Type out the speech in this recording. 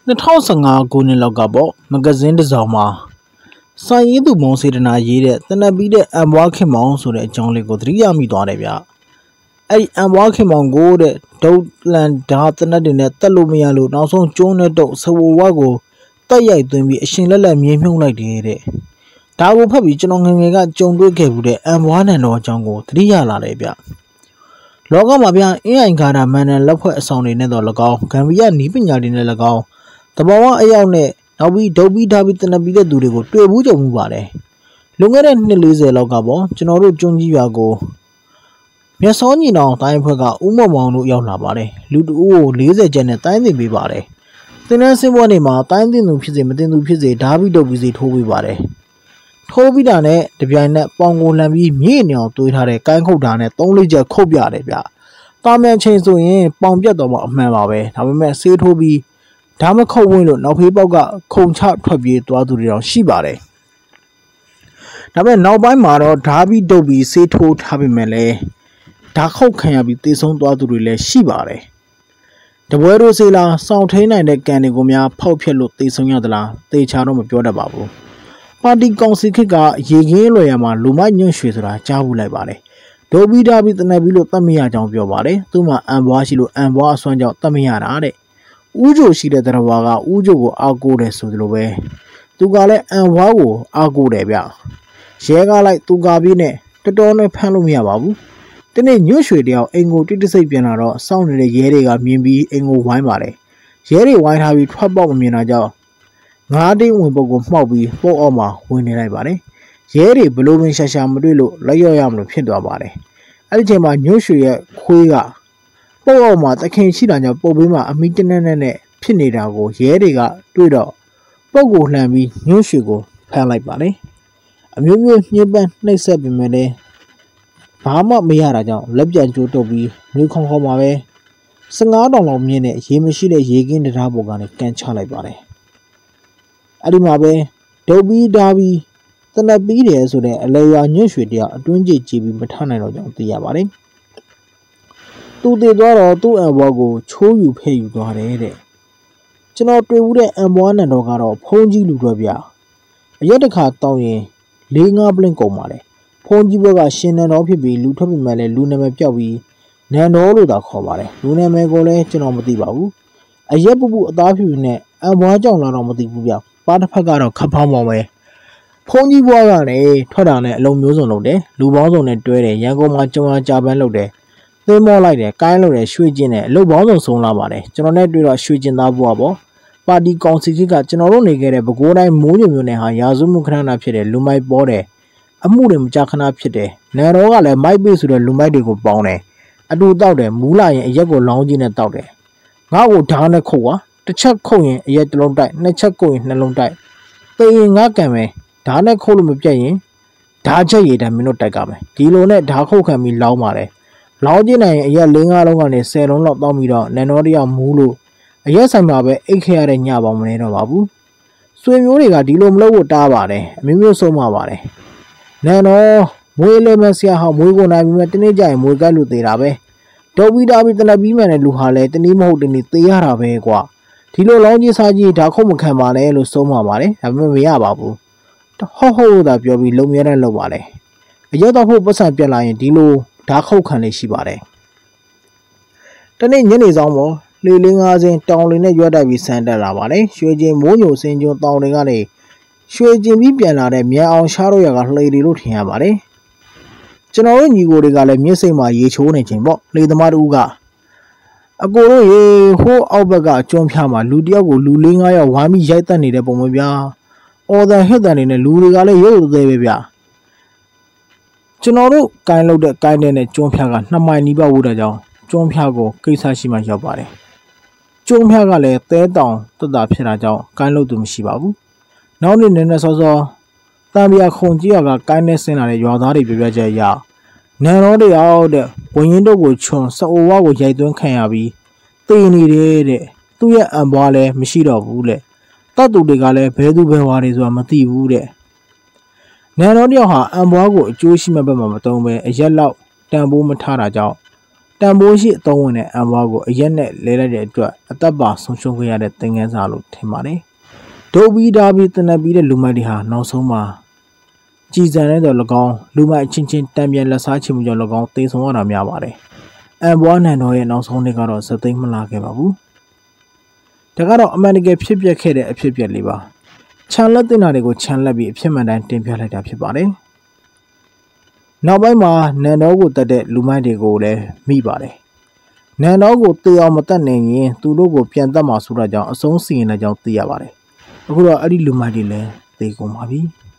2015 ခုနှစ်လောက်ကပေါ့မဂဇင်းတစ်စောင်မှာစာရေးသူမောင်စေတနာရေးတဲ့တနက်ပြီးတဲ့အံပွားခင်မောင်ဆိုတဲ့အကြောင်းလေးကိုသတိရမိသွားတယ်ဗျအဲ့ဒီအံပွားခင်မောင်ကိုတဲ့ဒုတ်လန်ဓာတနက်တွေနဲ့တက်လို့မရလို့နောက်ဆုံးကျုံးနဲ့တော့ဆဝဝကိုတက်ရိုက်သွင်းပြီးအရှင်လက်လက်မြေမြုပ်လိုက်တယ်တဲ့ဒါကိုဖတ်ပြီးကျွန်တော်ငယ်ငယ်ကကြုံတွေ့ခဲ့ဘူးတဲ့အံပွားနံတော်အကြောင်းကိုသတိရလာတယ်ဗျလောကမှာဗျအင်းအိုင်ခါတာမန်နန်လက်ဖွဲ့အဆောင်တွေနဲ့တော့၎င်းဂမ်ဘီယာနီးပညာတွေနဲ့၎င်းတဘာဝအရောက်နဲ့နောက်ပြီးဒုတ်ပြီးထားပြီးတနပ်ပြီးတဲ့သူတွေကိုတွေ့ဘူးကြုံမှုပါတယ်လွန်ခဲ့တဲ့နှစ်40လောက်ကပေါ့ကျွန်တော်တို့ကျွန်းကြီးရွာကိုမြတ်စောညီနောင်တိုင်းဖွဲ့ကဦးမောင်မောင်တို့ရောက်လာပါတယ်လူတဦးကို40ကျပ်နဲ့တိုင်းသိပေးပါတယ်သင်တန်းဆင်းပွဲနေမှာတိုင်းသိသူဖြစ်စေမသိသူဖြစ်စေဓာပြီးဒုတ်ပြီးစီထိုးပေးပါတယ်ထိုးပြီးတာနဲ့တပြိုင်နက်ပေါင်ကိုလှန်ပြီးမြေနေအောင်တွေးထားတဲ့ကိုင်းခုတ်တာနဲ့3-4ချက်ခုတ်ပြတယ်ဗျတာမန်ချိန်ဆိုရင်ပေါင်ပြတ်တော့မှအမှန်ပါပဲဒါပေမဲ့ဆေးထိုးပြီးဒါမခုတ်ဝင်လို့နောက်ဖေးပေါက်ကခုံချထွက်ပြေးသွားသူတွေတော့ရှိပါတယ်ဒါပေမဲ့နောက်ပိုင်းမှာတော့ဓာပြီးဒုတ်ပြီးဆေးထိုးထားပေမဲ့လည်းဓာခုတ်ခံရပြီးသေဆုံးသွားသူတွေလည်းရှိပါတယ်တပွဲတို့စေးလားစောင့်ထိန်နိုင်တဲ့ကံတွေကိုများဖောက်ဖျက်လို့သေဆုံးရသလားသေချာတော့မပြောတတ်ပါဘူးပါတီကောင်စီခေတ်ကရေခင်းလွယ်ရမှာလူမိုက်ညွန့်ရွှေဆိုတာကြားဘူးလိုက်ပါတယ်ဒိုဘီဒါပြီးတနက်ပြီးလို့တတ်မရကြောင်းပြောပါတယ်သူ့မှာအံပွားရှိလို့အံပွားအစွမ်းကြောင့်တတ်မရတာတဲ့ဦးချိုရှိတဲ့တရဝါကဦးချိုကိုအားကိုးတယ်ဆိုသလိုပဲသူကလည်းအံပွားကိုအားကိုးတယ်ဗျရဲကားလိုက်သူကပြီးနဲ့တော်တော်နဲ့ဖမ်းလို့မရပါဘူးဒီနေ့ညွန့်ရွှေတယောက်အိမ်ကိုတိတိစိတ်ပြန်လာတော့စောင့်နေတဲ့ရဲတွေကမြင်ပြီးအိမ်ကိုဝိုင်းပါတယ်ရဲတွေဝိုင်းထားပြီးထွက်ပေါက်မမြင်တာကြောင့်ငါးတင်းဝင်ပုတ်ကိုမှောက်ပြီးပုတ်အောက်မှာဝင်နေလိုက်ပါတယ်ရဲတွေဘလို့ပင်ရှာမတွေ့လို့လက်ရော့ရမလို့ဖြစ်သွားပါတယ်အဲ့ဒီချိန်မှာညွန့်ရွှေရဲ့ခွေးကပုတ်အောက်မှာတခင်ရှိတာကြောင့်ပုတ်ဘေးမှာအမိတနက်နဲ့ဖြစ်နေတာကိုရဲတွေကတွေ့တော့ပုတ်ကိုလှန်ပြီးညွန့်ရွှေကိုဖမ်းလိုက်ပါတယ်အမျိုးမျိုးညှဉ်းပန်းနှိပ်စက်ပေမဲ့လည်းဘာမှမရတာကြောင့်လက်ပြန်ကျိုးတုပ်ပြီးမျိုးခေါင်းမှာပဲ15တောင်လောက်မြင့်တဲ့ရေမရှိတဲ့ရေကင်းတရားပေါ်ကနေကန်ချလိုက်ပါတယ်အဲ့ဒီမှာပဲဒုတ်ပြီးဓာပြီးတနက်ပြီးတယ်ဆိုတဲ့အလေရွာညွန့်ရွှေတယောက်အတွင်းကြည့်ပြီးမထနိုင်တော့ကြောင်းသိရပါတယ်သူတည်သွားတော့သူ့အံဘွားကိုချိုးယူဖဲ့ယူသွားတယ်တဲ့ကျွန်တော်တွေ့ဘူးတဲ့အံဘွားနံတော်ကတော့ဖုံးကြီးလူတွေဗျအရက်တစ်ခါတောင်းရင်4-5ပလင်းကုန်ပါတယ်ဖုံးကြီးဘက်ကရှင်နံတော်ဖြစ်ပြီးလူထွက်ပြီးမှလည်းလူနာမည်ပြောက်ပြီးနံတော်လို့သာခေါ်ပါတယ်လူနာမည်ကိုလည်းကျွန်တော်မသိပါဘူးအရက်ပူအသားဖြူနဲ့အံဘွားကြောင့်လာတော့မသိဘူးဗျပါတစ်ဖက်ကတော့ခပ်ဖောင်းပေါင်းပဲဖုံးကြီးဘွားကနေထွက်တာနဲ့အလုံးမျိုးစုံလုပ်တယ်လူပေါင်းစုံနဲ့တွဲတယ်ရန်ကုန်မှာကြုံရကြပန်းလုပ်တယ်သင်းမောလိုက်တယ်ကိုင်းလုပ်တယ်ရွှေကျင်းတယ်အလုပ်ပေါင်းစုံဆုံးလာပါတယ်ကျွန်တော်နဲ့တွေ့တော့ရွှေကျင်းသားဘွားပေါ့ပါတီကောင်စီကကျွန်တော်တို့နေခဲ့တဲ့ပဲခူးတိုင်းမိုးညိုမျိုးနဲ့ဟာရာစုမှုခဏနာဖြစ်တယ်လူမိုက်ပေါ်တယ်အမှုတွေမကြခဏဖြစ်တယ်နေတော်ကလည်းမိုက်ပေးဆိုတဲ့လူမိုက်တွေကိုပေါင်းတယ်အတူတောက်တယ်မူးလာရင်အရက်ကိုလောင်းကြီးနဲ့တောက်တယ်ငါ့ကိုဓာတ်နဲ့ခုတ်ကွာတစ်ချက်ခုတ်ရင်အရက်တစ်လုံးတိုက်နှစ်ချက်ခုတ်ရင်နှလုံးတိုက်သေရင်ငါကံမယ်ဓာတ်နဲ့ခုတ်လို့မပြတ်ရင်ဓာတ်ချက်ရည်တမ်းမင်းတို့တိုက်ကမယ်ဒီလိုနဲ့ဓာတ်ခုတ်ခံပြီးလောင်းပါတယ်လောင်းကျင်းနိုင်ရင်အရက်4-5လုံးကနေ10လုံးလောက်တောင်းပြီးတော့နန်တော်တယောက်မူးလို့အရက်ဆိုင်မှာပဲအိတ်ခဲရတဲ့ညပေါင်းမနေတော့ပါဘူးဆွေမျိုးတွေကဒီလိုမလုပ်ဖို့တားပါတယ်အမျိုးမျိုးဆုံးမပါတယ်နန်တော်မွေးလေးမဆရာဟောင်းမွေးကိုနိုင်ပြီးမှတနေ့ကျရင်မွေးကတ်လို့သေးတာပဲဒုတ်ပြီးတာပြီးတနက်ပြီးမှလည်းလူဟာလည်းတနေ့မဟုတ်တနေ့သေရတာပဲကွာဒီလိုလောင်းကြီးစားကြီးဓာတ်ခုတ်မခံပါနဲ့လို့ဆုံးမပါတယ်ဒါပေမဲ့မရပါဘူးဟုတ်သာပြောပြီးလုံမြဲတဲ့လုပ်ပါလေအရက်တော့ဖို့ပတ်စံပြက်လာရင်ဒီလိုဓာတ်ခုတ်ခံလေးရှိပါတယ်တနေ့ညနေဆောင်ပေါ်လေ5စင်းတောင်လေးနဲ့ရွက်တိုက်ပြီးဆန်းတက်လာပါတယ်ရွှေကျင်မိုးညိုစင်ကျွန်းတောင်တွေကနေရွှေကျင်ပြီးပြန်လာတဲ့မြန်အောင်ရှားတော့ရကလှေတွေလို့ထင်ရပါတယ်ကျွန်တော်တို့ညီကိုတွေကလည်းမျက်စိမှာရေချိုးနေခြင်းပေါ့လေသမားတို့ကအကိုတို့ရေဟိုးအောက်ဘက်ကကျွန်းဖျားမှာလူတယောက်ကိုလူ4-5ယောက်ဝိုင်းပြီးရိုက်တက်နေတဲ့ပုံပဲဗျာအော်တန်ဟစ်တန်တွေနဲ့လူတွေကလည်းရုပ်သေးပဲဗျကျွန်တော်တို့ကိုင်းလုပ်တဲ့ကိုင်းတဲ့ကျွန်းဖျားက2မိုင်နီးပါးဝေးတဲ့ကြောင်းကျွန်းဖျားကိုကိစ္စရှိမှရောက်ပါတယ်ကျွန်းဖျားကလည်းသဲတောင်တက်တာဖြစ်တာကြောင့်ကိုင်းလုပ်သူမရှိပါဘူးနောက်နေ့နဲ့စောစောတံပြာခုံကြီးကကိုင်းနဲ့ဆင်းလာတဲ့ရွာသားတွေပြပြချက်ရနန်တော်တယောက်တဲ့ဝင်းရင်တို့ကိုချွန်စအိုဝါကိုရိုက်သွင်းခံရပြီးတေနေတယ်တဲ့သူ့ရဲ့အံပွားလည်းမရှိတော့ဘူးလေတတ်သူတွေကလည်းဘဲသူဘဲဝါတွေဆိုတာမသိဘူးတဲ့နန်တော်တယောက်ဟာအံပွားကိုအကျိုးရှိမဲ့ဘက်မှာမတုံးပဲအရက်လောက်တန်ဖိုးမထားတာကြောင့်တန်ဖိုးရှိအသုံးဝင်တဲ့အံဘွားကိုအရက်နဲ့လဲလိုက်တဲ့အတွက်အသက်ပါဆုံးရှုံးခဲ့ရတဲ့သင်ခန်းစာလို့ထင်ပါတယ်။ဒုပြီးဒါပြီးတနက်ပြီးတဲ့လူမိုက်တွေဟာနောက်ဆုံးမှာကြည်စံတဲ့တော်၎င်းလူမိုက်အချင်းချင်းတံပြန်လက်စားချမှုကြောင့်၎င်းသေဆုံးရတာများပါတယ်။အံဘွားနန်တော်ရဲ့နောက်ဆုံးနေ့ကတော့စသိမ်းမလာခဲ့ပါဘူး။ဒါကတော့အမှန်တကယ်ဖြစ်ပျက်ခဲ့တဲ့အဖြစ်အပျက်လေးပါ။ခြံလက်တင်တာတွေကိုခြံလက်ပြီးအဖြစ်မှန်တိုင်းတင်ပြလိုက်တာဖြစ်ပါတယ်။နောက်ပိုင်းမှာနန်တော်ကိုတတ်တဲ့လူမိုက်တွေကိုလည်းမိပါတယ်။နန်တော်ကိုတေအောင်မတတ်နိုင်ရင်သူတို့ကိုပြန်တတ်မှာဆိုတာကြောင့်အဆုံးစီရင်တဲ့ကြောင့်သိရပါတယ်။အခုတော့အဲ့ဒီလူမိုက်တွေလည်းသေကုန်ပါပြီ။